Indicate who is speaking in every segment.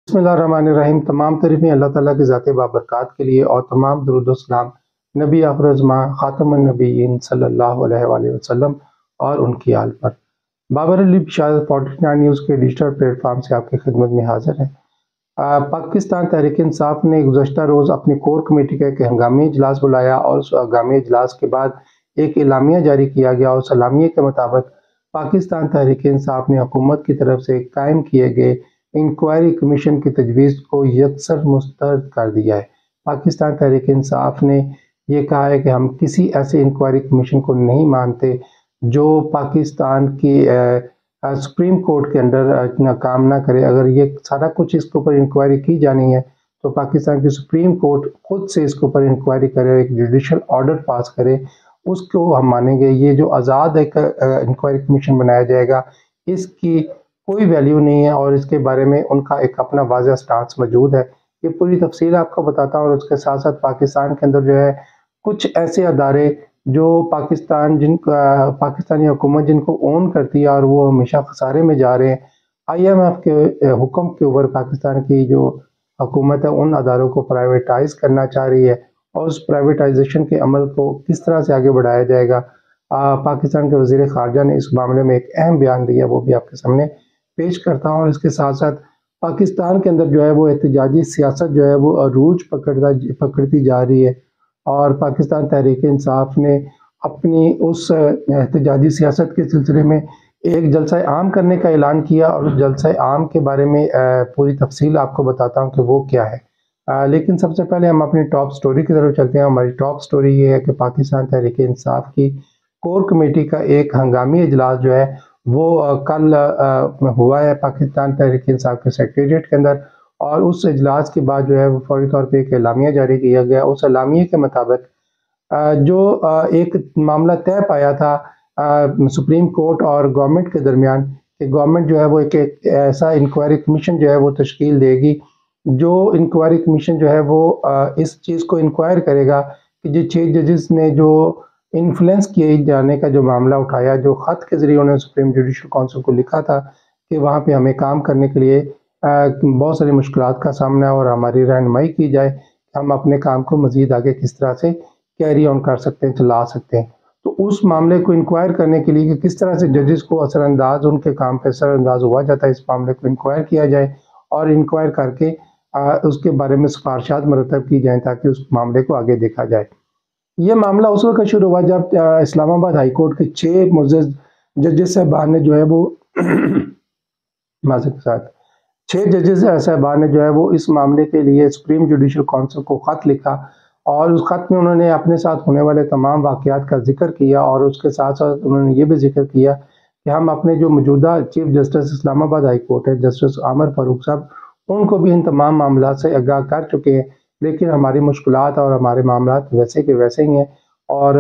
Speaker 1: بسم اللہ الرحمن الرحیم۔ تمام تعریفیں اللہ تعالیٰ کی ذات بابرکات کے لیے اور تمام درود و سلام نبی آخر الزماں خاتم النبیین صلی اللہ علیہ وآلہ وسلم اور ان کی آل پر۔ بابر علی بشارت 49 نیوز کے ڈیجیٹل پلیٹ فارم سے آپ کی خدمت میں حاضر ہے۔ پاکستان تحریک انصاف نے گزشتہ روز اپنی کور کمیٹی کا ایک ہنگامی اجلاس بلایا اور اس ہنگامی اجلاس کے بعد ایک اعلامیہ جاری کیا گیا اور اس اعلامیے کے مطابق پاکستان تحریک انصاف نے حکومت کی طرف سے قائم کیے گئے انکوائری کمیشن کی تجویز کو یکسر مسترد کر دیا ہے۔ پاکستان تحریک انصاف نے یہ کہا ہے کہ ہم کسی ایسے انکوائری کمیشن کو نہیں مانتے جو پاکستان کی سپریم کورٹ کے اندر کام نہ کرے۔ اگر یہ سارا کچھ اس کے اوپر انکوائری کی جانی ہے تو پاکستان کی سپریم کورٹ خود سے اس کے اوپر انکوائری کرے، ایک جوڈیشل آرڈر پاس کرے، اس کو ہم مانیں گے۔ یہ جو آزاد ایک انکوائری کمیشن بنایا جائے گا، اس کی کوئی ویلیو نہیں ہے اور اس کے بارے میں ان کا ایک اپنا واضح سٹانس موجود ہے۔ یہ پوری تفصیل آپ کو بتاتا ہوں اور اس کے ساتھ ساتھ پاکستان کے اندر جو ہے کچھ ایسے ادارے جو پاکستانی حکومت جن کو اون کرتی ہے اور وہ ہمیشہ خسارے میں جا رہے ہیں۔ IMF کے حکم کے اوپر پاکستان کی جو حکومت ہے ان اداروں کو پرائیویٹائز کرنا چاہ رہی ہے اور اس پرائیویٹائزیشن کے عمل کو کس طرح سے آگے بڑھایا جائے گا۔ پاکستان کے وزیر خارجہ نے اس معاملے میں ایک اہم بیان دیا، وہ بھی آپ کے سامنے پیش کرتا ہوں۔ اور اس کے ساتھ ساتھ پاکستان کے اندر جو ہے وہ احتجاجی سیاست جو ہے وہ عروج پکڑتی جا رہی ہے اور پاکستان تحریک انصاف نے اپنی اس احتجاجی سیاست کے سلسلے میں ایک جلسہ عام کرنے کا اعلان کیا اور اس جلسہ عام کے بارے میں پوری تفصیل آپ کو بتاتا ہوں کہ وہ کیا ہے۔ لیکن سب سے پہلے ہم اپنی ٹاپ سٹوری کی طرف چلتے ہیں۔ ہماری ٹاپ سٹوری یہ ہے کہ پاکستان تحریک انصاف کی کور کمیٹی کا ایک ہنگامی اجلاس جو ہے وہ کل ہوا ہے پاکستان تحریک انصاف کے سیکریٹریٹ کے اندر، اور اس اجلاس کے بعد جو ہے وہ فوری طور پہ ایک اعلامیہ جاری کیا گیا۔ اس اعلامیے کے مطابق جو ایک معاملہ طے پایا تھا سپریم کورٹ اور گورنمنٹ کے درمیان کہ گورنمنٹ جو ہے وہ ایک ایسا انکوائری کمیشن جو ہے وہ تشکیل دے گی، جو انکوائری کمیشن جو ہے وہ اس چیز کو انکوائر کرے گا کہ جو 6 ججز نے جو انفلوئنس کیے جانے کا جو معاملہ اٹھایا، جو خط کے ذریعے انہوں نے سپریم جوڈیشل کونسل کو لکھا تھا کہ وہاں پہ ہمیں کام کرنے کے لیے بہت ساری مشکلات کا سامنا ہے اور ہماری رہنمائی کی جائے کہ ہم اپنے کام کو مزید آگے کس طرح سے کیری آن کر سکتے ہیں، چلا سکتے ہیں۔ تو اس معاملے کو انکوائر کرنے کے لیے کہ کس طرح سے ججز کو اثر انداز، ان کے کام پہ اثر انداز ہوا جاتا ہے، اس معاملے کو انکوائر کیا جائے اور انکوائر کر کے اس کے بارے میں سفارشات مرتب کی جائیں تاکہ اس معاملے کو آگے دیکھا جائے۔ یہ معاملہ اس وقت شروع ہوا جب اسلام آباد ہائی کورٹ کے 6 معزز ججز صاحبان نے جو ہے وہ معذرت کے ساتھ 6 ججز صاحبان نے جو ہے وہ اس معاملے کے لیے سپریم جوڈیشل کونسل کو خط لکھا اور اس خط میں انہوں نے اپنے ساتھ ہونے والے تمام واقعات کا ذکر کیا اور اس کے ساتھ ساتھ انہوں نے یہ بھی ذکر کیا کہ ہم اپنے جو موجودہ chief justice Islamabad high court ہے جسٹس عامر فاروق صاحب، ان کو بھی ان تمام معاملات سے آگاہ کر چکے ہیں، لیکن ہماری مشکلات اور ہمارے معاملات ویسے کے ویسے ہی ہیں اور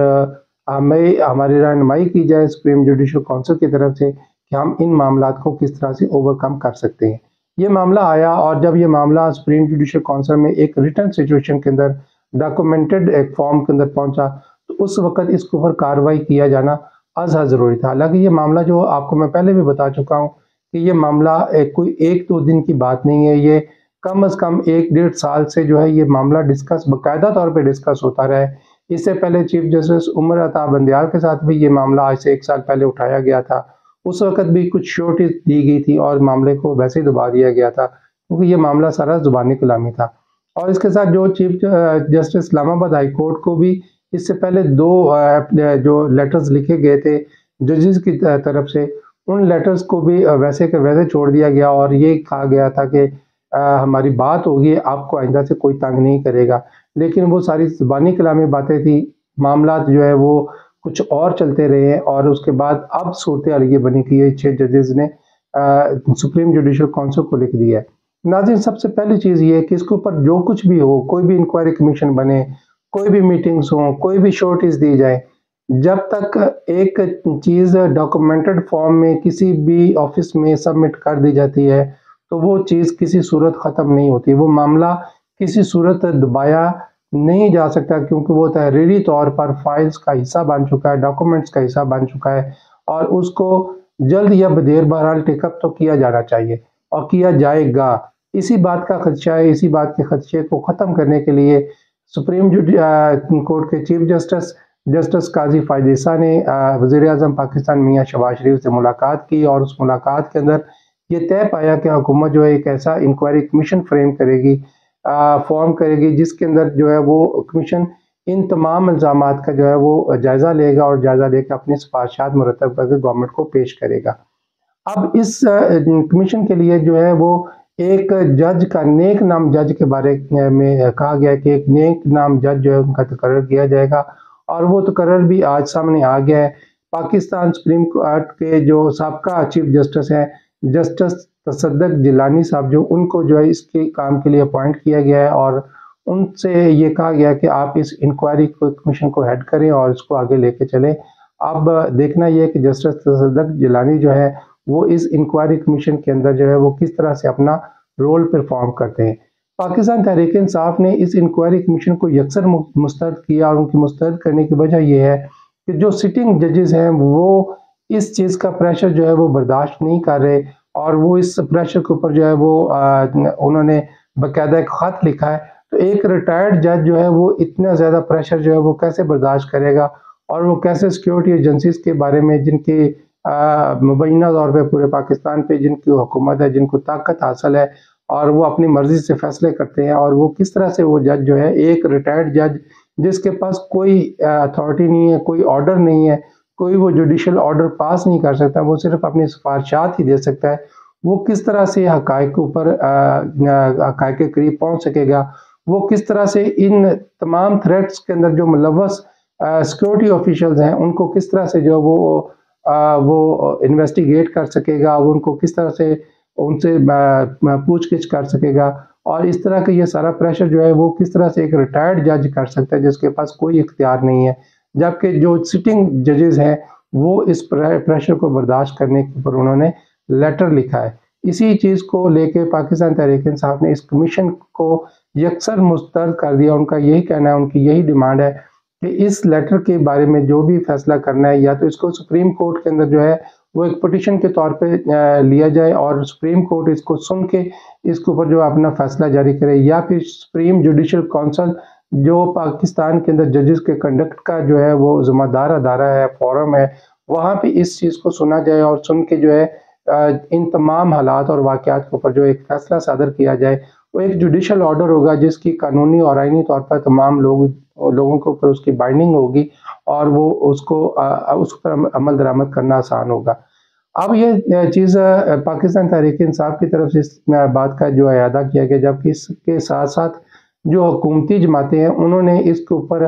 Speaker 1: ہماری رہنمائی کی جائے سپریم جوڈیشل کونسل کی طرف سے کہ ہم ان معاملات کو کس طرح سے اوورکم کر سکتے ہیں۔ یہ معاملہ آیا اور جب یہ معاملہ سپریم جوڈیشل کونسل میں ایک ریٹن سچویشن کے اندر ڈاکومنٹڈ ایک فارم کے اندر پہنچا تو اس وقت اس کے اوپر کارروائی کیا جانا ازحد ضروری تھا۔ حالانکہ یہ معاملہ جو آپ کو میں پہلے بھی بتا چکا ہوں کہ یہ معاملہ کوئی 1-2 دن کی بات نہیں ہے، یہ کم از کم 1-1.5 سال سے جو ہے یہ معاملہ ڈسکس باقاعدہ طور پہ ڈسکس ہوتا رہا ہے۔ اس سے پہلے چیف جسٹس عمر عطا بندیال کے ساتھ بھی یہ معاملہ آج سے 1 سال پہلے اٹھایا گیا تھا، اس وقت بھی کچھ شیورٹیز دی گئی تھی اور معاملے کو ویسے ہی دبا دیا گیا تھا کیونکہ یہ معاملہ سارا زبانی کلامی تھا۔ اور اس کے ساتھ جو chief justice Islamabad high court کو بھی اس سے پہلے 2 جو لیٹرز لکھے گئے تھے ججز کی طرف سے، ان لیٹرز کو بھی ویسے کے ویسے چھوڑ دیا گیا اور یہ کہا گیا تھا کہ ہماری بات ہوگی، آپ کو آئندہ سے کوئی تنگ نہیں کرے گا، لیکن وہ ساری زبانی کلامی باتیں تھیں، معاملات جو ہے وہ کچھ اور چلتے رہے اور اس کے بعد اب صورتحال یہ بنی کہ یہ 6 ججز نے سپریم جوڈیشل کونسل کو لکھ دیا ہے۔ ناظرین، سب سے پہلی چیز یہ ہے کہ اس کے اوپر جو کچھ بھی ہو، کوئی بھی انکوائری کمیشن بنے، کوئی بھی میٹنگز ہوں، کوئی بھی شورٹیز دی جائیں، جب تک ایک چیز ڈاکومنٹڈ فارم میں کسی بھی آفس میں سبمٹ کر دی جاتی ہے تو وہ چیز کسی صورت ختم نہیں ہوتی، وہ معاملہ کسی صورت دبایا نہیں جا سکتا کیونکہ وہ تحریری طور پر فائلز کا حصہ بن چکا ہے، ڈاکومنٹس کا حصہ بن چکا ہے اور اس کو جلد یا بدیر بہرحال ٹیک اپ تو کیا جانا چاہیے اور کیا جائے گا۔ اسی بات کا خدشہ ہے، اسی بات کے خدشے کو ختم کرنے کے لیے سپریم کورٹ کے چیف جسٹس قاضی فائز عیسیٰ نے وزیر اعظم پاکستان میاں شہباز شریف سے ملاقات کی، اور اس ملاقات کے اندر یہ طے پایا کہ حکومت جو ہے ایک ایسا انکوائری کمیشن فریم کرے گی، فارم کرے گی، جس کے اندر جو ہے وہ کمیشن ان تمام الزامات کا جو ہے وہ جائزہ لے گا، اور جائزہ لے کے اپنی سفارشات مرتب کر کے گورنمنٹ کو پیش کرے گا۔ اب اس کمیشن کے لیے جو ہے وہ ایک جج کا، نیک نام جج کے بارے میں کہا گیا کہ ایک نیک نام جج جو ہے ان کا تقرر کیا جائے گا، اور وہ تقرر بھی آج سامنے آ گیا ہے۔ پاکستان سپریم کورٹ کے جو سابقہ چیف جسٹس ہیں، جسٹس تصدق جیلانی صاحب، ان کو جو ہے اس کے کام کے لیے اپوائنٹ کیا گیا ہے، اور ان سے یہ کہا گیا کہ آپ اس انکوائری کمیشن کو ہیڈ کریں اور اس کو آگے لے کے چلیں۔ اب دیکھنا یہ ہے کہ جسٹس تصدق جیلانی جو ہے وہ اس انکوائری کمیشن کے اندر جو ہے وہ کس طرح سے اپنا رول پرفارم کرتے ہیں۔ پاکستان تحریک انصاف نے اس انکوائری کمیشن کو یکسر مسترد کیا، اور ان کی مسترد کرنے کی وجہ یہ ہے کہ جو سٹنگ ججز ہیں وہ اس چیز کا پریشر جو ہے وہ برداشت نہیں کر رہے، اور وہ اس پریشر کے اوپر جو ہے وہ انہوں نے باقاعدہ ایک خط لکھا ہے۔ تو ایک ریٹائرڈ جج جو ہے وہ اتنا زیادہ پریشر جو ہے وہ کیسے برداشت کرے گا، اور وہ کیسے سیکیورٹی ایجنسیز کے بارے میں، جن کے مبینہ طور پہ پورے پاکستان پہ جن کی حکومت ہے، جن کو طاقت حاصل ہے، اور وہ اپنی مرضی سے فیصلے کرتے ہیں، اور وہ کس طرح سے وہ جج جو ہے، ایک ریٹائرڈ جج جس کے پاس کوئی اتھارٹی نہیں ہے، کوئی آرڈر نہیں ہے، کوئی وہ جوڈیشل آرڈر پاس نہیں کر سکتا، وہ صرف اپنی سفارشات ہی دے سکتا ہے، وہ کس طرح سے حقائق کے اوپر حقائق کے قریب پہنچ سکے گا، وہ کس طرح سے ان تمام تھریٹس کے اندر جو ملوث سیکورٹی آفیشلز ہیں ان کو کس طرح سے جو وہ انویسٹیگیٹ کر سکے گا، وہ ان کو کس طرح سے ان سے پوچھ گچھ کر سکے گا، اور اس طرح کا یہ سارا پریشر جو ہے وہ کس طرح سے ایک ریٹائرڈ جج کر سکتا ہے جس کے پاس کوئی اختیار نہیں ہے، جبکہ جو سٹنگ ججز ہیں وہ اس پریشر کو برداشت کرنے کے اوپر انہوں نے لیٹر لکھا ہے۔ اسی چیز کو لے کے پاکستان تحریک انصاف نے اس کمیشن کو یکسر مسترد کر دیا۔ ان کا یہی کہنا ہے، ان کی یہی ڈیمانڈ ہے کہ اس لیٹر کے بارے میں جو بھی فیصلہ کرنا ہے، یا تو اس کو سپریم کورٹ کے اندر جو ہے وہ ایک پٹیشن کے طور پہ لیا جائے، اور سپریم کورٹ اس کو سن کے اس کے اوپر جو اپنا فیصلہ جاری کرے، یا پھر سپریم جوڈیشل کونسل جو پاکستان کے اندر ججز کے کنڈکٹ کا جو ہے وہ ذمہ دار ادارہ ہے، فورم ہے، وہاں پہ اس چیز کو سنا جائے، اور سن کے جو ہے ان تمام حالات اور واقعات کے اوپر جو ایک فیصلہ صادر کیا جائے۔ وہ ایک جوڈیشل آرڈر ہوگا جس کی قانونی اور آئینی طور پر تمام لوگوں کے اوپر اس کی بائنڈنگ ہوگی، اور وہ اس پر عمل درآمد کرنا آسان ہوگا۔ اب یہ چیز پاکستان تحریک انصاف کی طرف سے اس بات کا جو اعادہ کیا گیا، جبکہ اس کے ساتھ ساتھ جو حکومتی جماعتیں ہیں انہوں نے اس کے اوپر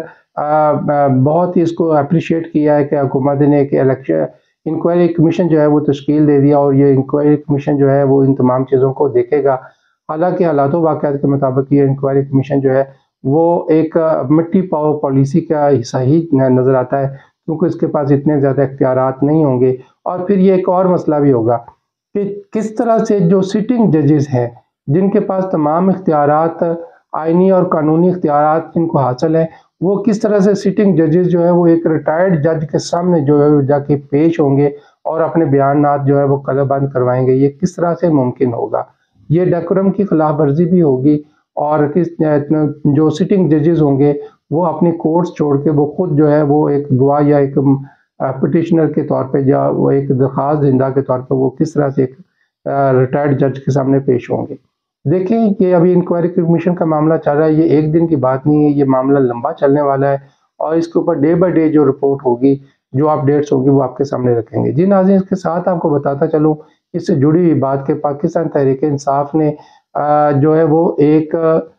Speaker 1: بہت ہی اس کو اپریشیٹ کیا ہے کہ حکومت نے ایک انکوائری کمیشن جو ہے وہ تشکیل دے دیا، اور یہ انکوائری کمیشن جو ہے وہ ان تمام چیزوں کو دیکھے گا۔ حالانکہ حالات و واقعات کے مطابق یہ انکوائری کمیشن جو ہے وہ ایک مٹی پاؤ پالیسی کا حصہ ہی نظر آتا ہے، کیونکہ اس کے پاس اتنے زیادہ اختیارات نہیں ہوں گے۔ اور پھر یہ ایک اور مسئلہ بھی ہوگا کہ کس طرح سے جو سٹنگ ججز ہیں، جن کے پاس تمام اختیارات، آئینی اور قانونی اختیارات جن کو حاصل ہیں، وہ کس طرح سے سٹنگ ججز جو ہے وہ ایک ریٹائرڈ جج کے سامنے جو ہے جا کے پیش ہوں گے اور اپنے بیانات جو ہے وہ قلم بند کروائیں گے۔ یہ کس طرح سے ممکن ہوگا؟ یہ ڈیکورم کی خلاف ورزی بھی ہوگی، اور جو سٹنگ ججز ہوں گے وہ اپنی کورٹس چھوڑ کے وہ خود جو ہے وہ ایک گواہ یا ایک پٹیشنر کے طور پہ، یا وہ ایک درخواست دہندہ کے طور پہ وہ کس طرح سے ایک ریٹائرڈ جج کے سامنے پیش ہوں گے۔ دیکھیں کہ ابھی انکوائری کمیشن کا معاملہ چل رہا ہے، یہ ایک دن کی بات نہیں ہے، یہ معاملہ لمبا چلنے والا ہے، اور اس کے اوپر ڈے بائی ڈے جو رپورٹ ہوگی، جو اپڈیٹس ہوگی، وہ آپ کے سامنے رکھیں گے۔ جی ناظرین، اس کے ساتھ آپ کو بتاتا چلوں اس سے جڑی ہوئی بات کہ پاکستان تحریک انصاف نے جو ہے وہ ایک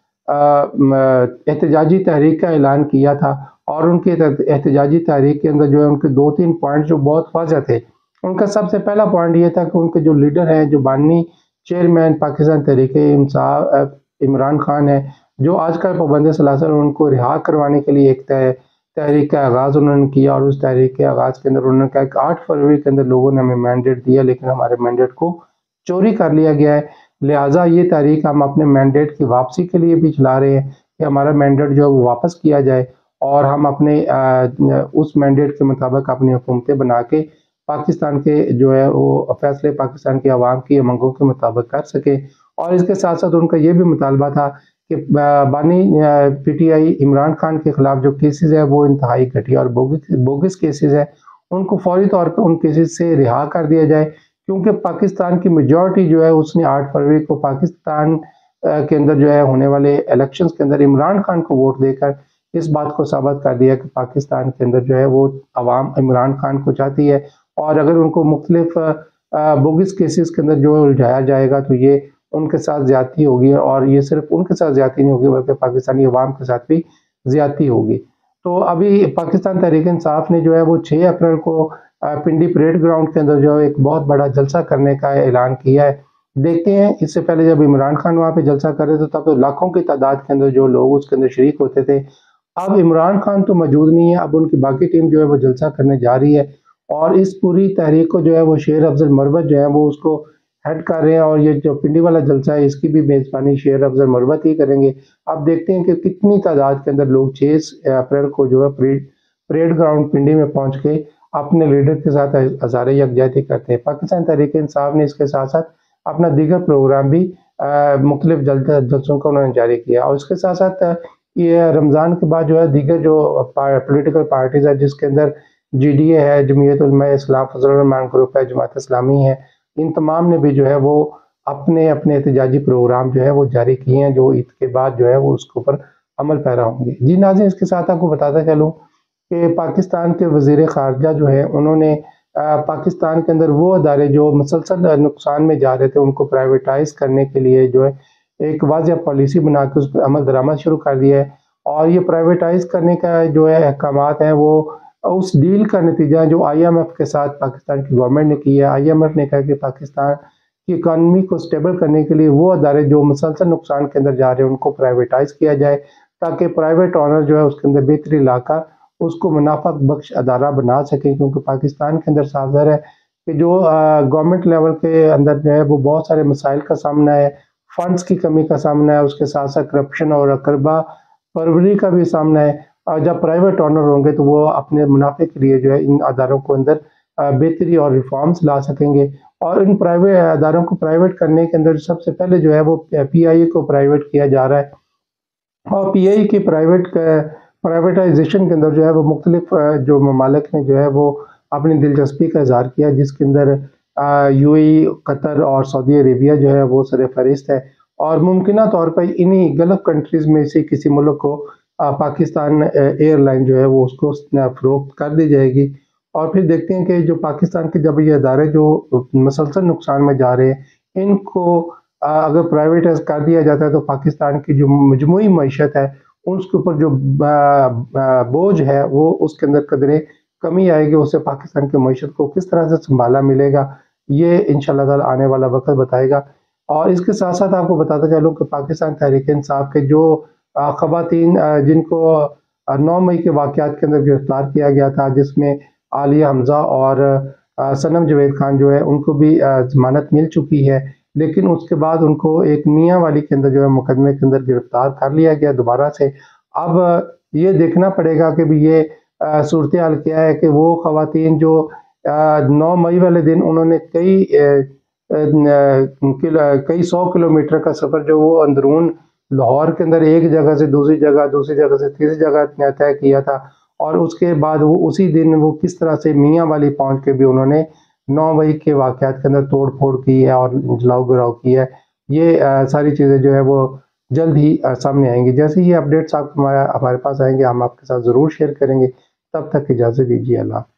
Speaker 1: احتجاجی تحریک کا اعلان کیا تھا، اور ان کے احتجاجی تحریک کے اندر جو ہے ان کے 2-3 پوائنٹ جو بہت واضح تھے۔ ان کا سب سے پہلا پوائنٹ یہ تھا کہ ان کے جو لیڈر ہیں، جو بانی چیئرمین پاکستان تحریک انصاف عمران خان ہے، جو آج کل پابند سلاسل، ان کو رہا کروانے کے لیے ایک تحریک کا آغاز انہوں نے کیا، اور اس تحریک کے آغاز کے اندر انہوں نے کہا کہ 8 فروری کے اندر لوگوں نے ہمیں مینڈیٹ دیا، لیکن ہمارے مینڈیٹ کو چوری کر لیا گیا ہے، لہٰذا یہ تحریک ہم اپنے مینڈیٹ کی واپسی کے لیے بھی چلا رہے ہیں کہ ہمارا مینڈیٹ جو ہے وہ واپس کیا جائے، اور ہم اپنے اس مینڈیٹ کے مطابق اپنی حکومتیں بنا کے پاکستان کے جو ہے وہ فیصلے پاکستان کی عوام کی امنگوں کے مطابق کر سکے، اور اس کے ساتھ ساتھ ان کا یہ بھی مطالبہ تھا کہ بانی P T I Imran Khan کے خلاف جو کیسز ہے وہ انتہائی گھٹیا اور بوگس کیسز ہے، ان کو فوری طور پہ ان کیسز سے رہا کر دیا جائے، کیونکہ پاکستان کی میجورٹی جو ہے اس نے 8 فروری کو پاکستان کے اندر جو ہے ہونے والے الیکشنز کے اندر عمران خان کو ووٹ دے کر اس بات کو ثابت کر دیا کہ پاکستان کے اندر جو ہے وہ عوام عمران خان کو چاہتی ہے، اور اگر ان کو مختلف بوگس کیسز کے اندر جو الجھایا جائے گا تو یہ ان کے ساتھ زیادتی ہوگی، اور یہ صرف ان کے ساتھ زیادتی نہیں ہوگی بلکہ پاکستانی عوام کے ساتھ بھی زیادتی ہوگی۔ تو ابھی پاکستان تحریک انصاف نے جو ہے وہ 6 اپریل کو پنڈی پریڈ گراؤنڈ کے اندر جو ایک بہت بڑا جلسہ کرنے کا اعلان کیا ہے۔ دیکھتے ہیں، اس سے پہلے جب عمران خان وہاں پہ جلسہ کر رہے تھے تب تو لاکھوں کی تعداد کے اندر جو لوگ اس کے اندر شریک ہوتے تھے، اب عمران خان تو موجود نہیں ہے، اب ان کی باقی ٹیم جو ہے وہ جلسہ کرنے جا رہی ہے، اور اس پوری تحریک کو جو ہے وہ شیر افضل مروت جو ہے وہ اس کو ہیڈ کر رہے ہیں، اور یہ جو پنڈی والا جلسہ ہے اس کی بھی میزبانی شیر افضل مروت ہی کریں گے۔ اب دیکھتے ہیں کہ کتنی تعداد کے اندر لوگ 6 اپریل کو جو ہے پریڈ گراؤنڈ پنڈی میں پہنچ کے اپنے لیڈر کے ساتھ اظہار یکجہتی کرتے ہیں۔ پاکستان تحریک انصاف نے اس کے ساتھ ساتھ اپنا دیگر پروگرام بھی مختلف جلسوں کا انہوں نے جاری کیا، اور اس کے ساتھ ساتھ یہ رمضان کے بعد جو ہے دیگر جو پولیٹیکل پارٹیز ہے جس کے اندر جی ڈی اے ہے، جمعیت علماء اسلام فضل الرحمان گروپ ہے، جماعت اسلامی ہے، ان تمام نے بھی جو ہے وہ اپنے احتجاجی پروگرام جو ہے وہ جاری کیے ہیں، جو عید کے بعد جو ہے وہ اس کے اوپر عمل پیرا ہوں گے۔ جی ناظرین، اس کے ساتھ آپ کو بتاتا چلوں کہ پاکستان کے وزیر خارجہ جو ہے انہوں نے پاکستان کے اندر وہ ادارے جو مسلسل نقصان میں جا رہے تھے ان کو پرائیویٹائز کرنے کے لیے جو ہے ایک واضح پالیسی بنا کے اس پر عمل درآمد شروع کر دیا ہے، اور یہ پرائیویٹائز کرنے کا جو ہے احکامات ہیں وہ اس ڈیل کا نتیجہ ہے جو آئی ایم ایف کے ساتھ پاکستان کی گورنمنٹ نے کی ہے۔ آئی ایم ایف نے کہا کہ پاکستان کی اکانومی کو سٹیبل کرنے کے لیے وہ ادارے جو مسلسل نقصان کے اندر جا رہے ہیں ان کو پرائیویٹائز کیا جائے، تاکہ پرائیویٹ آنر جو ہے اس کے اندر بہتری لا کر اس کو منافع بخش ادارہ بنا سکیں، کیونکہ پاکستان کے اندر صاف ظاہر ہے کہ جو گورنمنٹ لیول کے اندر جو ہے وہ بہت سارے مسائل کا سامنا ہے، فنڈز کی کمی کا سامنا ہے، اس کے ساتھ ساتھ کرپشن اور اقربا پروری کا بھی سامنا ہے، اور جب پرائیویٹ آنر ہوں گے تو وہ اپنے منافع کے لیے جو ہے ان اداروں کو اندر بہتری اور ریفارمز لا سکیں گے۔ اور ان پرائیویٹ اداروں کو پرائیویٹ کرنے کے اندر سب سے پہلے جو ہے وہ پی آئی اے کو پرائیویٹ کیا جا رہا ہے، اور پی آئی اے کی پرائیویٹائزیشن کے اندر جو ہے وہ مختلف جو ممالک نے جو ہے وہ اپنی دلچسپی کا اظہار کیا، جس کے اندر یو اے ای، قطر اور سعودی عربیہ جو ہے وہ سر فہرست ہے، اور ممکنہ طور پر انہی گلف کنٹریز میں سے کسی ملک کو پاکستان ایئر لائن جو ہے وہ اس کو فروخت کر دی جائے گی۔ اور پھر دیکھتے ہیں کہ جو پاکستان کے جب یہ ادارے جو مسلسل نقصان میں جا رہے ہیں ان کو اگر پرائیویٹائز کر دیا جاتا ہے تو پاکستان کی جو مجموعی معیشت ہے اس کے اوپر جو بوجھ ہے وہ اس کے اندر قدرے کمی آئے گی، اس سے پاکستان کی معیشت کو کس طرح سے سنبھالا ملے گا یہ انشاءاللہ تعالی آنے والا وقت بتائے گا۔ اور اس کے ساتھ ساتھ آپ کو بتاتا چلوں کہ پاکستان تحریک انصاف کے جو خواتین جن کو 9 مئی کے واقعات کے اندر گرفتار کیا گیا تھا، جس میں عالیہ حمزہ اور صنم جاوید خان جو ہے ان کو بھی ضمانت مل چکی ہے، لیکن اس کے بعد ان کو ایک میاں والی کے اندر جو ہے مقدمے کے اندر گرفتار کر لیا گیا دوبارہ سے۔ اب یہ دیکھنا پڑے گا کہ بھی یہ صورتحال کیا ہے کہ وہ خواتین جو 9 مئی والے دن انہوں نے کئی 100 کلومیٹر کا سفر جو وہ اندرون لاہور کے اندر ایک جگہ سے دوسری جگہ سے تیسری جگہ طے کیا تھا، اور اس کے بعد وہ اسی دن وہ کس طرح سے میاں والی پہنچ کے بھی انہوں نے 9 مئی کے واقعات کے اندر توڑ پھوڑ کی ہے اور جلاؤ گراؤ کی ہے۔ یہ ساری چیزیں جو ہے وہ جلد ہی سامنے آئیں گی، جیسے یہ اپڈیٹس ہمارے پاس آئیں گے ہم آپ کے ساتھ ضرور شیئر کریں گے۔ تب تک اجازت دیجیے، اللہ۔